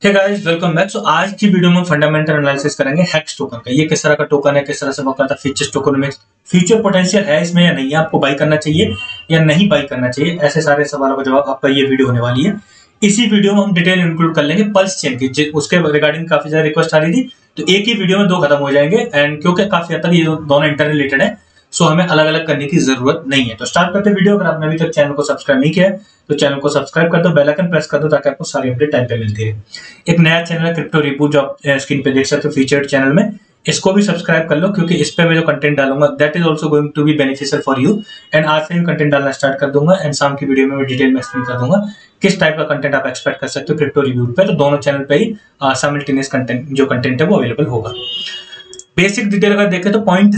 Hey guys, welcome back. आज की video में फंडामेंटल एनालिसिस करेंगे हेक्स टोकन का। ये किस तरह का टोकन है, किस तरह से वर्क करता है, फीचर्स, टोकनोमिक्स, फ्यूचर पोटेंशियल है इसमें या नहीं है, आपको बाई करना चाहिए या नहीं बाई करना चाहिए, ऐसे सारे सवालों का जवाब आपका ये वीडियो होने वाली है। इसी वीडियो में हम डिटेल इंक्लूड कर लेंगे पल्स चेन की, उसके रिगार्डिंग काफी ज्यादा रिक्वेस्ट आ रही थी, तो एक ही वीडियो में दो खत्म हो जाएंगे। एंड क्योंकि काफी हद तक ये दोनों इंटर रिलेटेड है, सो हमें अलग अलग करने की जरूरत नहीं है। तो स्टार्ट करते हैं वीडियो। अगर आपने अभी तक चैनल को सब्सक्राइब नहीं किया है तो चैनल को सब्सक्राइब कर दो, बेल आइकन प्रेस कर दो ताकि आपको सारी अपडेट टाइम पे मिलती रहे। एक नया चैनल है क्रिप्टो रिपोर्ट, जो आप स्क्रीन पे देख सकते हो फीचर्ड चैनल में, इसको भी सब्सक्राइब कर लो क्योंकि इस पे मैं जो कंटेंट डालूंगा that is also going to be beneficial for you. And आज से कंटेंट डालना स्टार्ट कर दूंगा एंड शाम की वीडियो में मैं डिटेल में एक्सप्लेन कर दूंगा किस टाइप का कंटेंट आप एक्सपेक्ट कर सकते हो क्रिप्टो रिव्यू पे। तो दोनों चैनल पे ही साइमल्टेनियस कंटेंट जो कंटेंट है वो अवेलेबल होगा। बेसिक डिटेल अगर देखें तो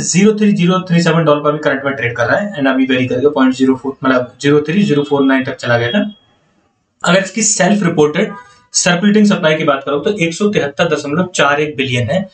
$0.03037 पर भी करंट में ट्रेड कर रहा है एंड अभी वेरी करके 0.04 मतलब 0.3049 तक चला गया था। अगर इसकी सेल्फ रिपोर्टेड सर्कुलेटिंग सप्लाई की बात करो तो 173.41 बिलियन है,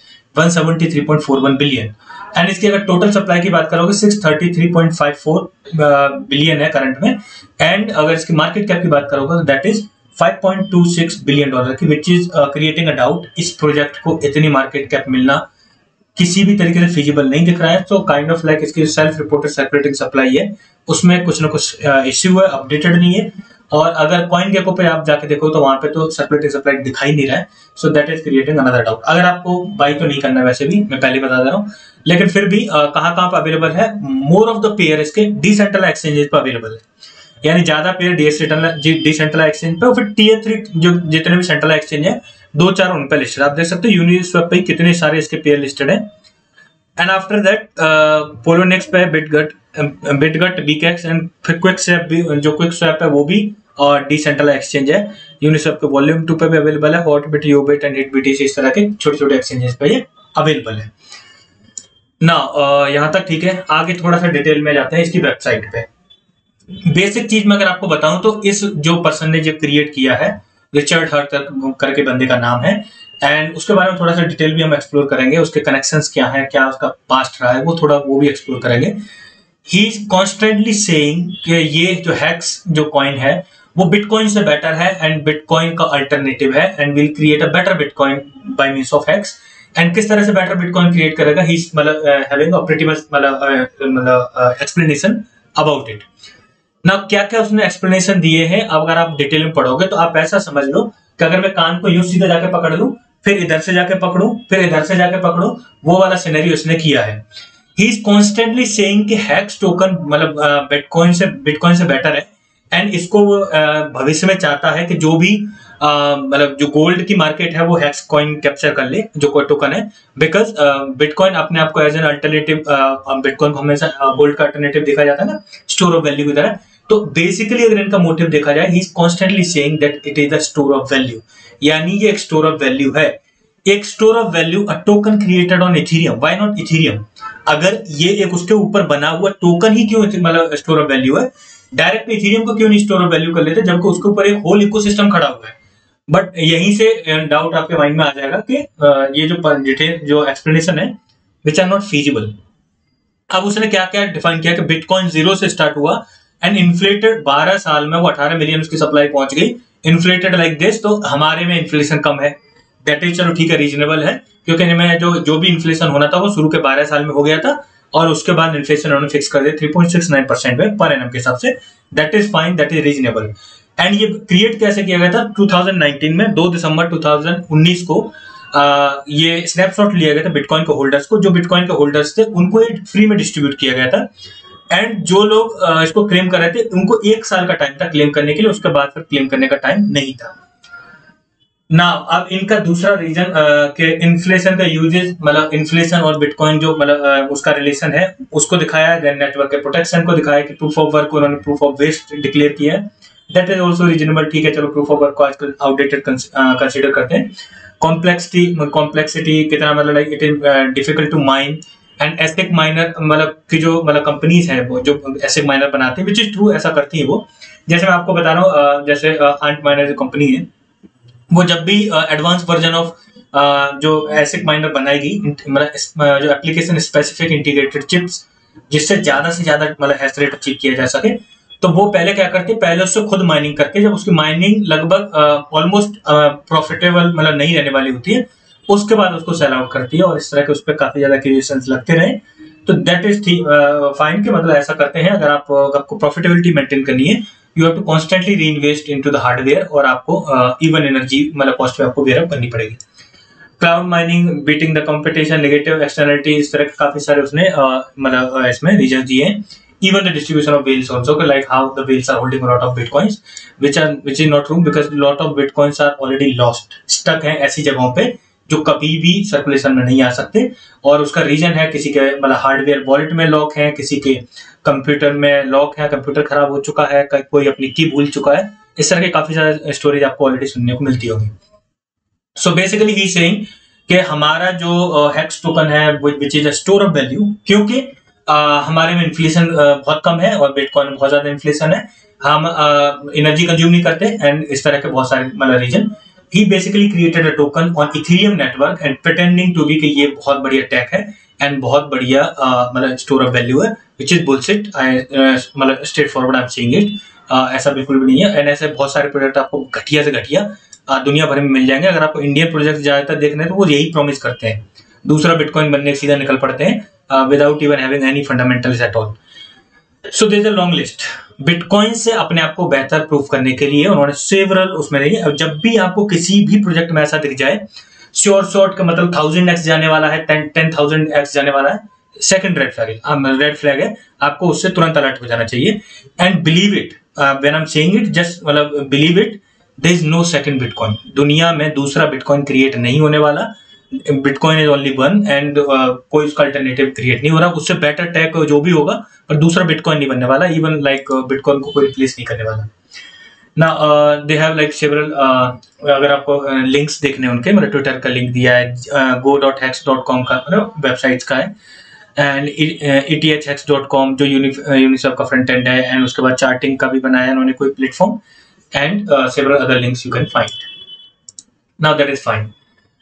173.41 बिलियन। एंड इसकी अगर टोटल सप्लाई की बात करोगे 633.54 बिलियन है करंट में। एंड अगर इसकी मार्केट कैप की बात करोगे तो दैट इज $5.26 बिलियन की, which is creating a doubt इस प्रोजेक्ट को इतनी मार्केट कैप मिलना किसी भी तरीके से फिजिबल नहीं दिख रहा है। तो काइंड ऑफ लाइक इसकी सेल्फ रिपोर्टेड सर्कुलेटिंग सप्लाई है उसमें कुछ ना कुछ इश्यू है, अपडेटेड नहीं है। और अगर कॉइन गेको पे आप जाके देखो तो वहां पे तो सर्कुलेटिंग सप्लाई दिखाई नहीं रहा है, so that is creating another doubt. अगर आपको बाई तो नहीं करना, वैसे भी मैं पहले बता दे रहा हूँ, लेकिन फिर भी कहाँ पे अवेलेबल है, मोर ऑफ द पेयर इसके डिसेंट्रलाइज्ड एक्सचेंजेस पे अवेलेबल है, यानी ज्यादा पेयर डिसेंट्रलाइज्ड एक्सचेंज पे और फिर टीयर 3 जो जितने भी सेंट्रल एक्सचेंज है दो चार उन पे लिस्टेड। आप देख सकते हो यूनिस्वैप पे कितने सारे इसके पेयर लिस्टेड है। एंड आफ्टर दैट पोलोनेक्स पे बिटगट, बीकेक्स एंड फिर क्विकस्वैप भी, जो क्विकस्वैप है वो भी और डिसेंट्रलाइज्ड एक्सचेंज है। यूनिस्वैप के वॉल्यूम 2 पे भी अवेलेबल है, हॉटबिट, योबिट एंड हिटबीटीसी, इस तरह के छोटे छोटे एक्सचेंजेस पे ये अवेलेबल है ना। यहाँ तक ठीक है। आगे थोड़ा सा डिटेल में जाते हैं इसकी वेबसाइट पे। बेसिक चीज में अगर आपको बताऊं तो इस जो पर्सन ने जो क्रिएट किया है, रिचर्ड हर्ट करके बंदे का नाम है, एंड उसके बारे में थोड़ा सा डिटेल भी हम एक्सप्लोर करेंगे। उसके कनेक्शंस क्या है, क्या उसका पास्ट रहा है, वो भी एक्सप्लोर करेंगे। ही इज कॉन्स्टेंटली सेइंग कि ये जो हेक्स जो कॉइन है वो बिटकॉइन से बेटर है एंड बिटकॉइन का अल्टरनेटिव है and will create a better Bitcoin by means of hex. And किस तरह से बेटर बिटकॉइन क्रिएट करेगा, ही इज मतलब हैविंग अ प्रीटी मच मतलब एक्सप्लेनेशन अबाउट इट ना। क्या क्या उसने एक्सप्लेनेशन दिए हैं अगर आप डिटेल में पढ़ोगे तो आप ऐसा समझ लो कि अगर मैं कान को यूं सीधा जाके पकड़ लूं, फिर इधर से जाके पकड़ूं, फिर इधर से जाके पकड़ूं, वो वाला सिनेरियो उसने किया है। ही इज कॉन्स्टेंटली सेइंग कि हेक्स टोकन मतलब बिटकॉइन से बेटर है एंड इसको भविष्य में चाहता है कि जो भी मतलब जो गोल्ड की मार्केट है वो हेक्स कॉइन कैप्चर कर ले, जो कोई टोकन है, बिकॉज बिटकॉइन अपने आप को एज एन अल्टरनेटिव, बिटकॉइन को हमेशा गोल्ड का अल्टरनेटिव देखा जाता है ना, स्टोर ऑफ वैल्यू की तरह। तो बेसिकली अगर इनका मोटिव देखा जाए, he is constantly saying that it is the store of value, यानी ये एक स्टोर ऑफ वैल्यू है। एक store of value, a token created on Ethereum, why not Ethereum? अगर ये एक उसके ऊपर बना हुआ टोकन ही क्यों मतलब स्टोर ऑफ वैल्यू है, डायरेक्ट इथेरियम को क्यों नहीं स्टोर ऑफ वैल्यू कर लेते जबकि उसके ऊपर एक होल इकोसिस्टम खड़ा हुआ है। बट यहीं से डाउट आपके माइंड में आ जाएगा कि ये जो डिटेल जो एक्सप्लेनेशन है विच आर नॉट फीजिबल। अब उसने क्या क्या डिफाइन किया कि बिटकॉइन 0 से स्टार्ट हुआ एंड इन्फ्लेटेड 12 साल में वो 18 मिलियन उसकी सप्लाई पहुंच गई, इन्फ्लेटेड लाइक दिस। तो हमारे में इन्फ्लेशन कम है, दैट इज चलो ठीक है, रीजनेबल है, क्योंकि इनमें जो भी इन्फ्लेशन होना था वो शुरू के 12 साल में हो गया था और उसके बाद इन्फ्लेशन उन्होंने फिक्स कर दिया 3.69% में पर एनम के हिसाब से। That is fine, that is reasonable. And ये क्रिएट कैसे किया गया था 2019 में, 2 दिसंबर 2019 को ये स्नैपशॉट लिया गया था बिटकॉइन के होल्डर्स को, जो बिटकॉइन के होल्डर्स थे उनको ये फ्री में डिस्ट्रीब्यूट किया गया था। एंड जो लोग इसको क्लेम कर रहे थे उनको 1 साल का टाइम था क्लेम करने के लिए, उसके बाद फिर क्लेम करने का टाइम नहीं था ना। अब इनका दूसरा रीजन कि इन्फ्लेशन का यूजेस, मतलब इन्फ्लेशन और बिटकॉइन जो मतलब उसका रिलेशन है उसको दिखाया है, नेटवर्क के प्रोटेक्शन को दिखाया कि प्रूफ ऑफ वर्क को उन्होंने प्रूफ ऑफ वेस्ट डिक्लेयर किया है, दैट इज ऑल्सो रीजनेबल, ठीक है, चलो प्रूफ ऑफ वर्क को आजकल आउटडेटेड कंसिडर करते हैं। कॉम्प्लेक्सिटी कितना, मतलब like it is difficult to mine and ASIC miner, मतलब कि जो मतलब कंपनीज हैं वो जो एसिक माइनर बनाती है, विच इज ट्रू, ऐसा करती है वो। जैसे मैं आपको बता रहा हूँ, जैसे आंट माइनर जो कंपनी है वो जब भी एडवांस वर्जन ऑफ जो एसिक माइनर बनाएगी, मतलब जो एप्लीकेशन स्पेसिफिक इंटीग्रेटेड चिप्स जिससे ज्यादा से ज्यादा मतलब हैश रेट अचीव किया जा सके, तो वो पहले क्या करती है, पहले उससे खुद माइनिंग करके, जब उसकी माइनिंग लगभग ऑलमोस्ट प्रॉफिटेबल मतलब नहीं रहने वाली होती है, उसके बाद उसको सेल आउट करती है, और इस तरह के उस पर काफी ज्यादा क्रिएशंस लगते रहे। तो दैट इज फाइन कि मतलब ऐसा करते हैं। अगर आपको प्रॉफिटेबिलिटी मेंटेन करनी है, you have to constantly reinvest into the hardware, और आपको इवन एनर्जी मतलब कॉस्ट पे आपको बेयर अप करनी पड़ेगी। Cloud mining, beating the competition, negative externality, इस तरह के काफी सारे उसने मतलब इसमें रीजन दिए हैं। Even the distribution of whales also, like how the whales are holding a lot of bitcoins, which is not true because lot of bitcoins are already lost, stuck हैं ऐसी जगहों पे जो कभी भी सर्कुलेशन में नहीं आ सकते। और उसका रीजन है किसी के मतलब हार्डवेयर वॉलेट में लॉक है, किसी के कंप्यूटर में लॉक है, कंप्यूटर खराब हो चुका है, कोई अपनी की भूल चुका है। इस तरह के काफी सारे स्टोरीज आपको ऑलरेडी सुनने को मिलती होगी। सो बेसिकली ही सेइंग कि हमारा जो हेक्स टोकन है which is a store of value, क्योंकि हमारे में इन्फ्लेशन बहुत कम है और बिटकॉइन में बहुत ज्यादा इन्फ्लेशन है, हम एनर्जी कंज्यूम नहीं करते, एंड इस तरह के बहुत सारे मतलब reason. He basically created a token on Ethereum network and pretending to be कि ये बहुत बढ़िया टेक है एंड बहुत बढ़िया मतलब स्टोर ऑफ वैल्यू है, विच इज बुलशिट। मतलब straightforward I am saying it, ऐसा बिल्कुल भी नहीं है। एंड ऐसे बहुत सारे प्रोजेक्ट आपको घटिया से घटिया दुनिया भर में मिल जाएंगे। अगर आपको इंडियन प्रोजेक्ट ज्यादातर देखने हैं तो वो यही प्रॉमिस करते हैं, दूसरा बिटकॉइन बनने सीधा निकल पड़ते हैं without even having any fundamentals at all. So there is a long list. Bitcoin से अपने आप को बेहतर प्रूफ करने के लिए उन्होंने सेवरल उसमें नहीं। अब जब भी आपको किसी भी प्रोजेक्ट में ऐसा दिख जाए श्योर शॉर्ट का मतलब 1000x जाने वाला है, 10,000x जाने वाला है, सेकंड रेड फ्लैग है, आपको उससे तुरंत अलर्ट हो जाना चाहिए। And believe it, when I am saying it just मतलब believe it, there is no second Bitcoin. दुनिया में दूसरा बिटकॉइन क्रिएट नहीं होने वाला, Bitcoin is only one, and कोई उसका अल्टरनेटिव क्रिएट नहीं हो रहा। उससे बेटर टैग जो भी होगा, पर दूसरा बिटकॉइन नहीं बनने वाला। इवन लाइक बिटकॉइन को कोई रिप्लेस नहीं करने वाला ना। दे हैव लाइक सेवरल, अगर आपको लिंक्स देखने उनके, मतलब ट्विटर का लिंक दिया है, go.hex.com का मतलब वेबसाइट्स का है, एंड ethhex.com जो यूनिसेफ का फ्रंट एंड है, एंड उसके बाद चार्टिंग का भी बनाया है उन्होंने कोई platform, and several other links you can find. Now that is fine.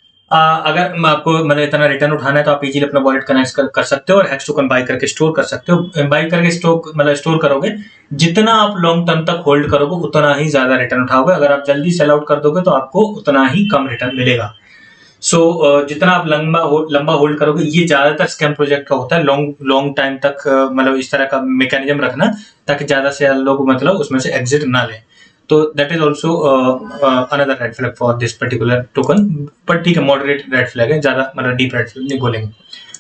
अगर आपको मतलब इतना रिटर्न उठाना है तो आप इजीली अपना वॉलेट कनेक्ट कर सकते हो और हेक्स टोकन बाय करके स्टोर कर सकते हो। बाय करके स्टोर करोगे, जितना आप लॉन्ग टर्म तक होल्ड करोगे उतना ही ज्यादा रिटर्न उठाओगे। अगर आप जल्दी सेल आउट कर दोगे तो आपको उतना ही कम रिटर्न मिलेगा। सो जितना आप लंबा होल्ड करोगे, ये ज्यादातर स्कैम प्रोजेक्ट का होता है, लॉन्ग टाइम तक मतलब इस तरह का मैकेनिज्म रखना ताकि ज्यादा से ज्यादा लोग मतलब उसमें से एग्जिट ना लें। तो that is also another red flag for this particular token, पर ठीक है, मॉडरेट रेड फ्लैग है, ज्यादा मतलब डीप रेड फ्लैग नहीं बोलेंगे।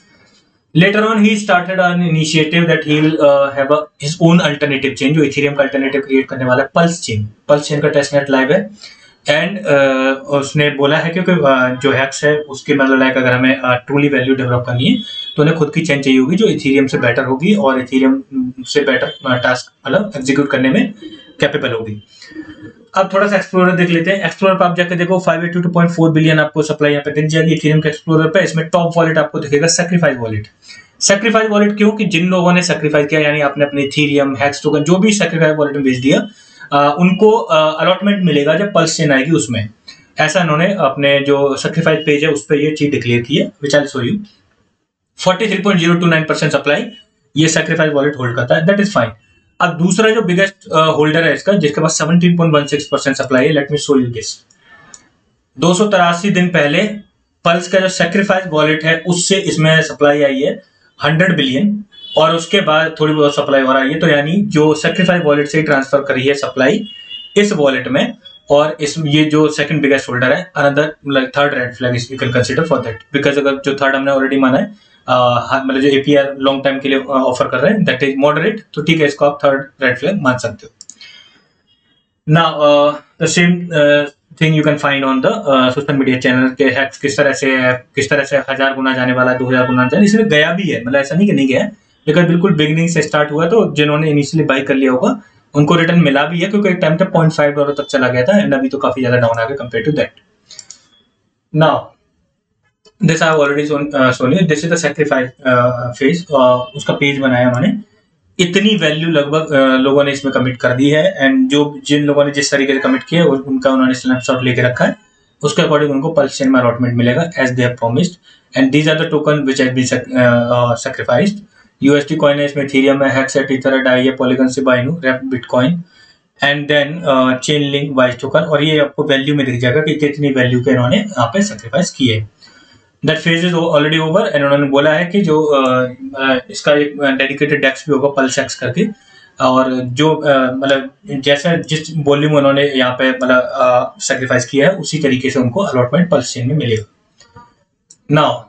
Later on, he started an initiative that he will have his own alternative chain, जो इथेरियम का अल्टरनेटिव क्रिएट करने वाला है, पल्स चेन का टेस्टनेट लाइव है। एंड उसने बोला है क्योंकि जो हैक्स है उसके मतलब लाइक अगर हमें ट्रूली वैल्यू डेवलप करनी है तो उन्हें खुद की चेन चाहिए होगी जो इथेरियम से बेटर होगी और इथेरियम से बेटर टास्क मतलब एग्जीक्यूट करने में कैपेबल होगी। अब थोड़ा सा एक्सप्लोरर देख लेते हैं। एक्सप्लोरर पर आप जाकर देखो 582.4 बिलियन आपको सप्लाई यहाँ पे दिख जाएगी इथेरियम के एक्सप्लोरर पे। इसमें टॉप वॉलेट आपको दिखेगा सैक्रिफाइस वॉलेट। सैक्रिफाइस वॉलेट क्यों? कि जिन लोगों ने सैक्रिफाइस किया, यानी आपने अपने इथेरियम हेक्स टोकन जो भी सैक्रिफाइस वॉलेट में भेज दिया, उनको अलॉटमेंट मिलेगा जब पल्स चेन आएगी उसमें। ऐसा इन्होंने अपने जो सैक्रिफाइस पेज है उस पर ये चीज डिक्लेयर की है, which I will show you. 43.029% supply ये सैक्रिफाइस वॉलेट होल्ड करता है, दैट इज फाइन। अब दूसरा जो बिगेस्ट होल्डर है इसका, जिसके पास 17.16% सप्लाई है, let me show you this. 283 दिन पहले पल्स का जो सैक्रिफाइस वॉलेट है उससे इसमें सप्लाई आई है 100 बिलियन, और उसके बाद थोड़ी बहुत सप्लाई और आई है। तो यानी जो सैक्रिफाइस वॉलेट से ही ट्रांसफर करी है सप्लाई इस वॉलेट में, और इस ये जो सेकंड बिगेस्ट होल्डर है, another like third red flag you can consider for that, because अगर जो थर्ड हमने ऑलरेडी माना है मतलब जो एपीआर लॉन्ग टाइम के लिए ऑफर कर रहे हैं दैट इज मॉडरेट, तो ठीक है, इसको आप थर्ड रेड फ्लैग मान सकते हो। Now the same thing you can find on the social media channel के हैक्स किस तरह से 1000 गुना जाने वाला है, 2000 गुना जाने, इसमें गया भी है, मतलब ऐसा नहीं कि नहीं गया, लेकिन बिल्कुल बिगिनिंग से स्टार्ट हुआ। तो जिन्होंने इनिशियली बाई कर लिया होगा उनको रिटर्न मिला भी है, क्योंकि एक टाइम तक $0.5 तक चला गया था, एंड अभी तो काफी ज्यादा डाउन आ गया compare to that. Now this I have already shown you, this is the sacrifice phase, उसका पेज बनाया उन्होंने। इतनी वैल्यू लगभग लोगों ने इसमें कमिट कर दी है, एंड जो जिन लोगों ने जिस तरीके से कमिट किया है उनका उन्होंने स्नैपशॉट लेके रखा है, उसके अकॉर्डिंग उनको पल्स चेन में अलॉटमेंट मिलेगा as they have promised, and these are the token which have been sacrificed. USD coin है, इसमें इथेरियम है, हेक्स है, टीथर है, डाई है, Polygon, Shiba Inu, wrap, bitcoin and then Chainlink wise token. और ये आपको वैल्यू में दिख जाएगा कि कितनी वैल्यू के इन्होंने यहाँ पे सेक्रीफाइस किए। That phase is already over and उन्होंने बोला है कि जो इसका एक डेडिकेटेड डेस्क भी होगा पल्स एक्स करके, और जो मतलब जैसा जिस वॉल्यूम उन्होंने यहाँ पे मतलब सेक्रीफाइस किया है उसी तरीके से उनको अलॉटमेंट पल्स चेन में मिलेगा। Now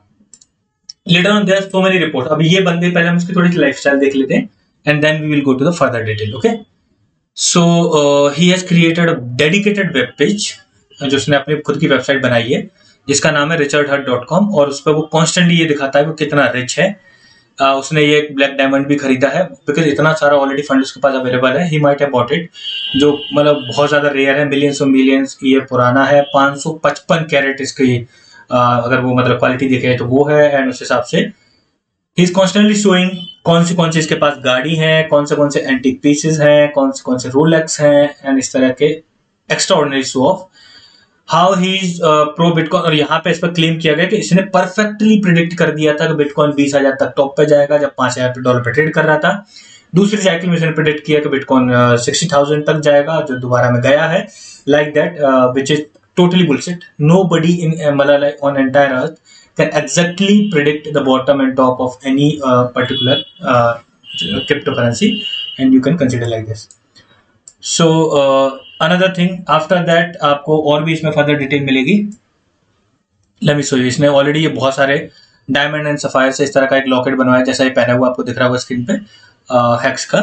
later on there so many report. अब ये बंदे पहले हम इसकी थोड़ी सी लाइफस्टाइल देख लेते हैं and then we will go to the further detail. Okay, so he has created a dedicated web page, जो उसने अपनी खुद की वेबसाइट बनाई है जिसका नाम है richardhut.com, और उस पर वो कॉन्स्टेंटली ये दिखाता है वो कितना रिच है। उसने ये ब्लैक डायमंड भी खरीदा है बिकॉज इतना सारा ऑलरेडी फंड उसके पास अवेलेबल है। He might have bought it, जो मतलब बहुत ज्यादा रेयर है, मिलियंस ऑफ मिलियंस ईयर पुराना है, 555 कैरेट इसकी अगर वो मतलब क्वालिटी देखे तो वो है। एंड उस हिसाब से ही इज कॉन्स्टेंटली शोइंग कौन से इसके पास गाड़ी है, कौन से एंटीक पीसेस हैं, कौन से रोलेक्स हैं, एंड इस तरह के extraordinary show of how he is pro bitcoin. और यहाँ पे इस पर क्लेम किया गया कि इसने परफेक्टली प्रिडिक्ट कर दिया था कि बिटकॉइन 20,000 तक टॉप पे जाएगा जब $5,000 पे ट्रेड कर रहा था। दूसरी साइकिल में इसने प्रिडिक्ट किया कि बिटकॉइन 60,000 तक जाएगा, जो दोबारा में गया है, like that, which is totally bullshit. Nobody in मतलब on entire earth can exactly predict the bottom and top of any particular cryptocurrency, and you can consider like this. So another thing after that आपको और भी इसमें further detail मिलेगी। Let me show you। इसने already ये बहुत सारे diamond and sapphire से इस तरह का एक लॉकेट बनवाया, जैसा ये पहना हुआ आपको दिख रहा होगा स्क्रीन पे, हैक्स का।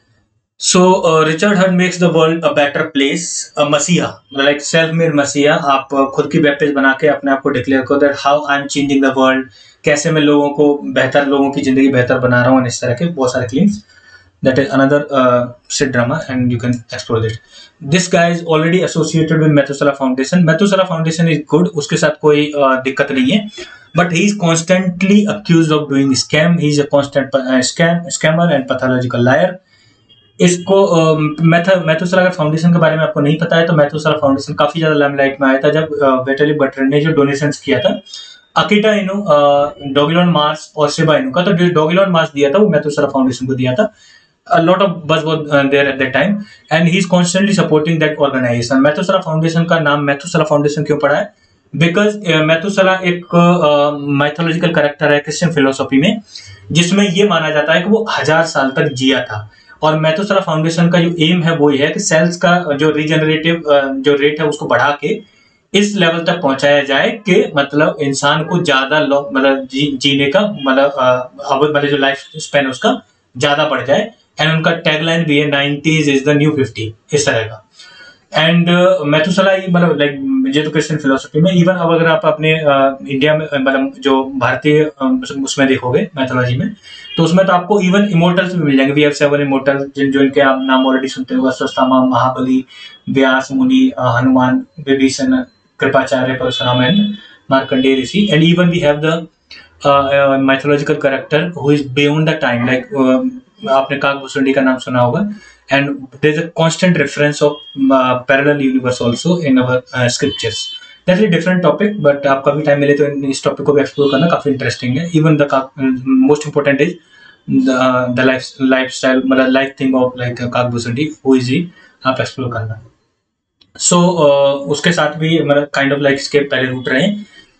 So Richard Hunt makes the world a better place, a मसीहा, like self-made मसीहा। आप खुद की वेब पेज बना के अपने आप को डिक्लेयर करो that how I'm changing the world, कैसे मैं लोगों की जिंदगी बेहतर बना रहा हूँ, इस तरह के बहुत सारे claims. That is another shit drama and you can explore it. This guy is already associated with Methuselah Foundation. Methuselah Foundation is good, उसके साथ कोई दिक्कत नहीं है, but he is constantly accused of doing scam. He is a constant scammer and pathological liar. इसको मैथुसेला foundation के बारे में आपको नहीं पता है तो मैथुसेला फाउंडेशन काफी ज्यादा लाइमलाइट में आया था जब विटाली बटरन ने जो डोनेशंस किया था अकिटा इनू, डॉगिलॉन मार्स और शिबा इनू का। तो जो डॉगिलॉन मार्स दिया था वो मैथुसेला फाउंडेशन को दिया था। A lot of buzz was there at that time and he is constantly supporting that organization. Methuselah Foundation का नाम मैथुसेला फाउंडेशन क्यों पड़ा है? बिकॉज मैथुसेला एक माइथोलॉजिकल कैरेक्टर है क्रिश्चियन फिलोसॉफी में, जिसमें ये माना जाता है कि वो 1000 साल तक जिया था। और मैथुसेला फाउंडेशन का जो एम है वो ये है कि सेल्स का जो रीजनरेटिव जो रेट है उसको बढ़ा के इस लेवल तक पहुंचाया जाए कि मतलब इंसान को ज्यादा मतलब जीने का मतलब जो लाइफ स्पेन है उसका ज्यादा बढ़ जाए। एंड उनका टैगलाइन भी है 90s इज द न्यू 50, इस तरह का। एंड मैथुसेला मतलब लाइक ये तो क्रिश्चियन फिलोसफी में, इवन अब अगर आप अपने इंडिया में मतलब जो भारतीय उसमें देखोगे मैथोलॉजी में, तो उसमें तो आपको इवन इमोर्टल्स भी मिल जाएंगे। वी हैव 7 इमोर्टल्स जो इनके आप नाम ऑलरेडी सुनते हो, Ashwatthama, Mahabali, Vyas Muni, Hanuman, Vibhishan, Kripacharya, Parshuram and Markandeya Rishi. And even we have the mythological character who is beyond the time, like आपने काकभूषुंडी का नाम सुना होगा। And there is a constant reference of parallel universe also in our scriptures. That's a different topic, but आपका भी time मिले तो इस टॉपिक को भी एक्सप्लोर करना काफी इंटरेस्टिंग है। Even the most important is the lifestyle मतलब life thing of like Kakbhushundi, who is he, आप एक्सप्लोर करना। So उसके साथ भी मतलब काइंड ऑफ लाइक इसके पहले रूट रहे।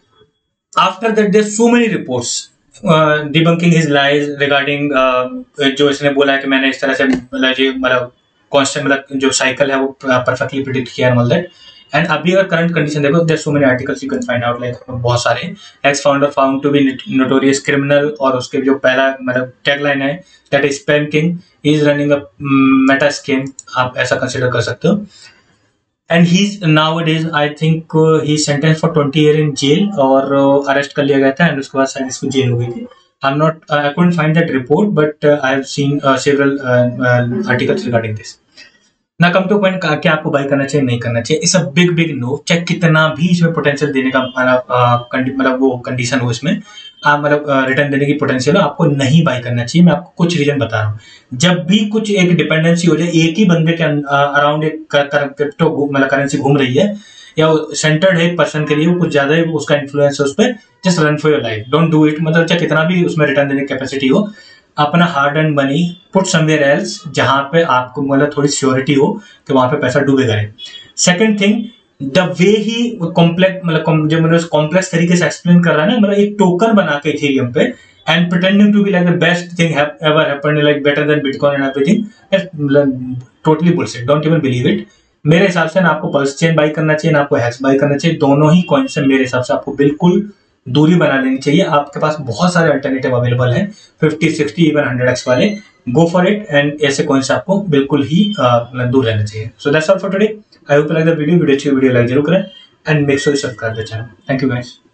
After that there are so many reports debunking his lies regarding जो इसने बोला है कि मैंने इस तरह से मतलब कांस्टेंट मतलब जो साइकिल है वो परफेक्टली प्रिडिक्ट किया एंड ऑल दैट। एंड अभी अगर करंट कंडीशन देखो, there so many articles you can find out, like बहुत सारे। Ex founder found to be notorious criminal, और उसके जो पहला मतलब टैगलाइन है that is spam king, he is running a meta scheme, आप ऐसा कंसीडर कर सकते हो। And he nowadays I think he sentenced for 20 year in jail, और अरेस्ट कर लिया गया था एंड उसके बाद शायद इसको जेल हो गई थी। I couldn't find that report, but I have seen several articles regarding this. ना कम तो पॉइंट क्या आपको बाई करना चाहिए नहीं करना चाहिए, इस अ बिग नो। चाहे कितना भी इसमें पोटेंशियल देने का मतलब वो कंडीशन हो, इसमें मतलब रिटर्न देने की पोटेंशियल हो, आपको नहीं बाई करना चाहिए। मैं आपको कुछ रीजन बता रहा हूँ। जब भी कुछ एक डिपेंडेंसी हो जाए, एक ही बंदे के अराउंड एक क्रिप्टो मतलब करेंसी घूम रही है या सेंटर्ड है एक पर्सन के लिए, वो कुछ ज्यादा ही उसका इन्फ्लुएंस है उस पर, just run for your life, don't do it. मतलब चाहे कितना भी उसमें रिटर्न देने की कैपेसिटी हो, अपना hard earned money put somewhere else, जहां पे आपको मतलब थोड़ी श्योरिटी हो कि वहां पे पैसा डूबेगा नहीं। Second thing, the way he complex मतलब जो मैंने कॉम्प्लेक्स तरीके से एक्सप्लेन कर रहा है ना, मतलब एक टोकन बना के इथेरियम पे and pretending to be like the best thing ever happened, like better than bitcoin and everything, totally bullshit, don't even believe it. मेरे हिसाब से ना आपको पल्स चेन बाई करना चाहिए ना आपको हेक्स बाई करना चाहिए, दोनों ही कॉइन से मेरे हिसाब से आपको बिल्कुल दूरी बना लेनी चाहिए। आपके पास बहुत सारे अल्टरनेटिव अवेलेबल हैं 50, 60, इवन 100x वाले, गो फॉर इट, एंड ऐसे कॉइन से आपको बिल्कुल ही दूर रहना चाहिए। So that's all for today, I hope you like the video अच्छी वीडियो लाइक जरूर करें and make sure you subscribe the channel. Thank you guys.